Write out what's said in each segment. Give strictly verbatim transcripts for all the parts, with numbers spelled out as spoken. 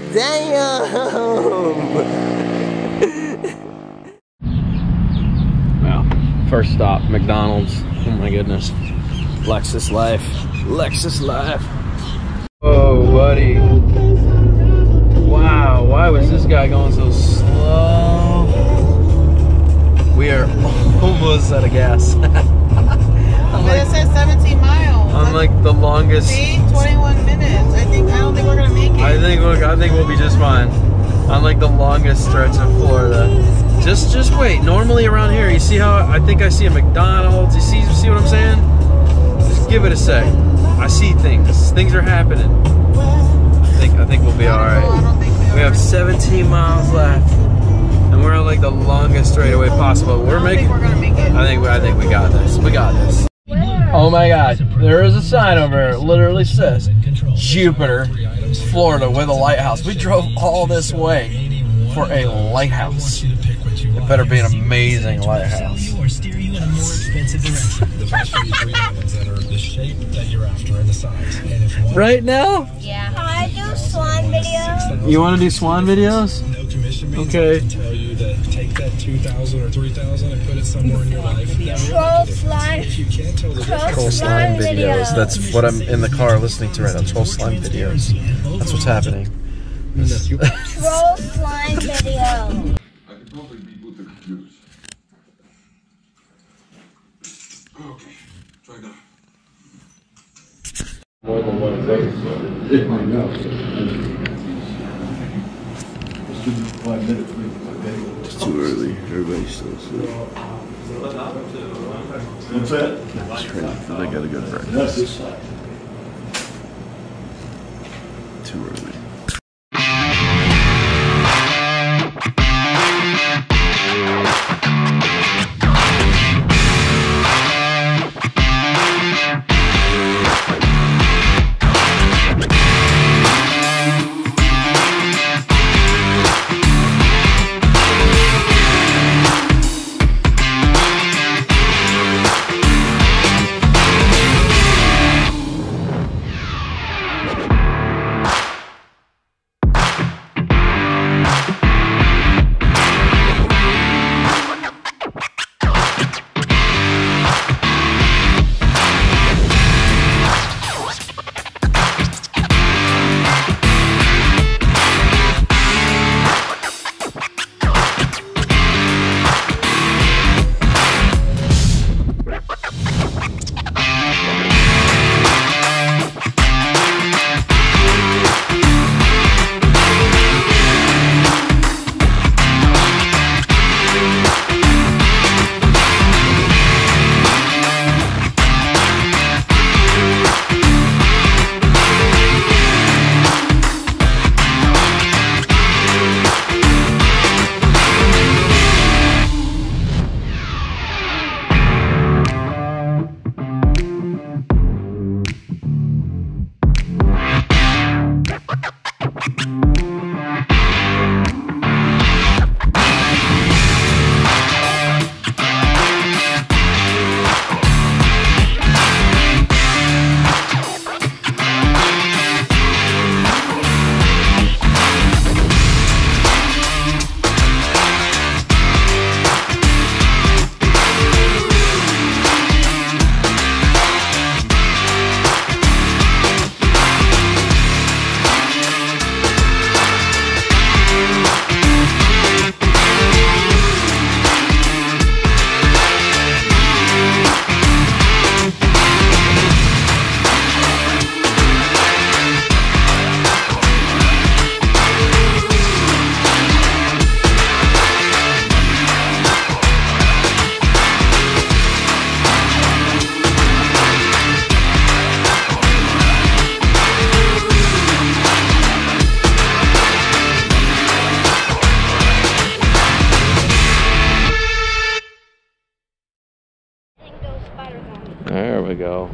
Damn! Well, first stop, McDonald's. Oh my goodness. Lexus life. Lexus life. Whoa, buddy. Wow, why was this guy going so slow? We are almost out of gas. I'm like, it says seventeen miles. I'm like the longest. See, twenty-one minutes. I think I don't think we're gonna make it. I think we'll, I think we'll be just fine. I'm like the longest stretch of Florida. Just just wait. Normally around here, you see how I think I see a McDonald's. You see see what I'm saying? Just give it a sec. I see things. Things are happening. I think I think we'll be all right. I don't think we, We have seventeen miles left, and we're on like the longest straightaway possible. We're I don't making. think we're gonna make it. I think I think we got this. We got this. Oh my God! There is a sign over there. It literally says Jupiter, Florida, with a lighthouse. We drove all this way for a lighthouse. It better be an amazing lighthouse. Right now? Yeah. Can I do swan videos? You want to do swan videos? Okay. Tell you that take that two thousand or three thousand and put it somewhere in your life. Troll slime. If you can't tell the difference. Troll slime videos. That's what I'm in the car listening to right now. Troll slime videos. That's what's happening. Troll slime video. I could probably be put the confused. Okay, try that. More than one face. I know. It's too early. Everybody's still asleep. What's that? It's crazy. I gotta go to breakfast. Too early. There we go.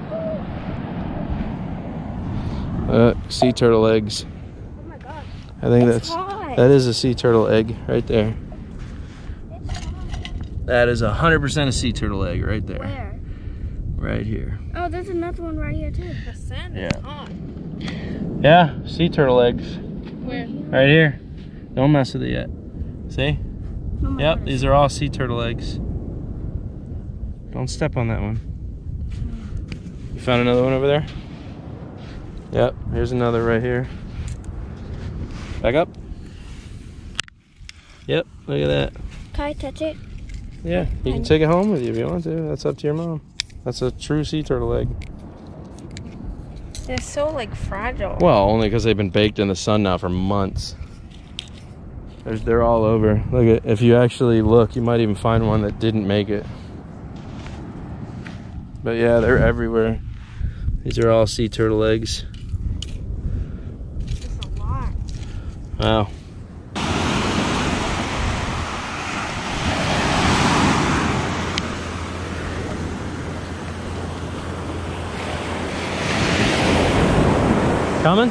Uh, sea turtle eggs. Oh my gosh. I think It's that's hot. that is a sea turtle egg right there. It's hot. That is a hundred percent a sea turtle egg right there. Where? Right here. Oh, there's another one right here too. The sand Yeah. is hot. Yeah, sea turtle eggs. Where? Right here. Don't mess with it yet. See? Oh my Yep, gosh. these are all sea turtle eggs. Don't step on that one. You found another one over there? Yep, here's another right here. Back up. Yep, look at that. Can I touch it? Yeah, you can take it home with you if you want to. That's up to your mom. That's a true sea turtle egg. They're so like fragile. Well, only because they've been baked in the sun now for months. There's, they're all over. Look at, if you actually look, you might even find one that didn't make it. But yeah, they're everywhere. These are all sea turtle eggs. That's a lot. Wow. Coming?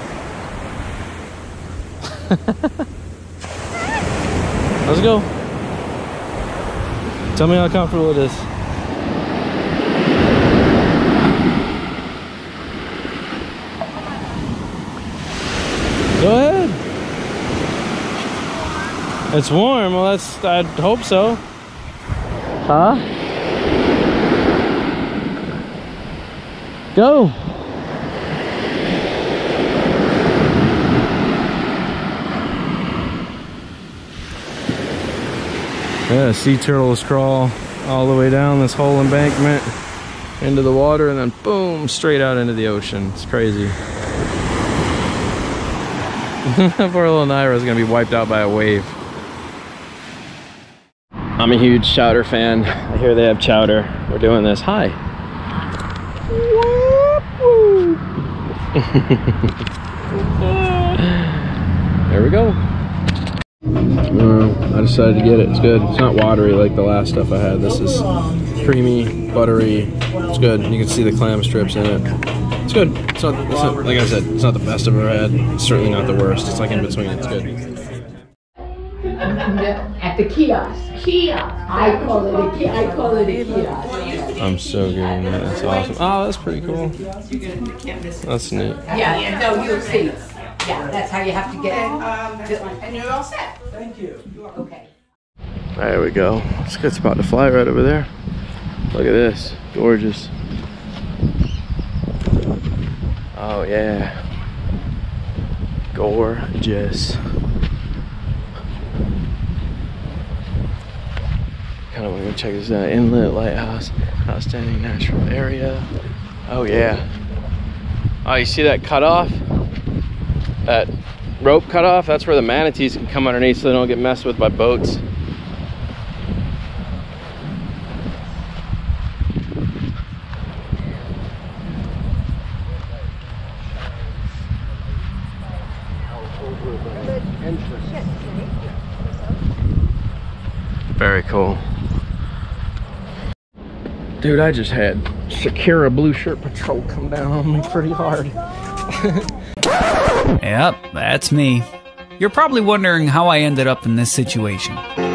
Let's go. Tell me how comfortable it is. Go ahead. It's warm. Well, that's, I'd hope so. Huh? Go. Yeah, sea turtles crawl all the way down this whole embankment into the water and then boom, straight out into the ocean. It's crazy. Poor little Naira's gonna be wiped out by a wave. I'm a huge chowder fan. I hear they have chowder. We're doing this. Hi. There we go. Uh, I decided to get it. It's good. It's not watery like the last stuff I had. This is creamy, buttery. It's good. You can see the clam strips in it. It's good. It's not, it's not, like I said, it's not the best I've ever had. It's certainly not the worst. It's like in between. It's good. At the kiosk. Kiosk. I call it a kiosk. I call it a kiosk. I'm so good at that. That's awesome. Oh, that's pretty cool. That's neat. Yeah, yeah, no, you'll see. Yeah, that's how you have to get it. And you're all set. Okay. There we go. It's a good spot to fly right over there. Look at this. Gorgeous. Oh, yeah. Gorgeous. Kind of want to go check this out. Inlet Lighthouse. Outstanding natural area. Oh, yeah. Oh, you see that cutoff? That rope cutoff? That's where the manatees can come underneath so they don't get messed with by boats. Very cool. Dude, I just had Shakira Blue Shirt Patrol come down on me pretty hard. Yep, that's me. You're probably wondering how I ended up in this situation.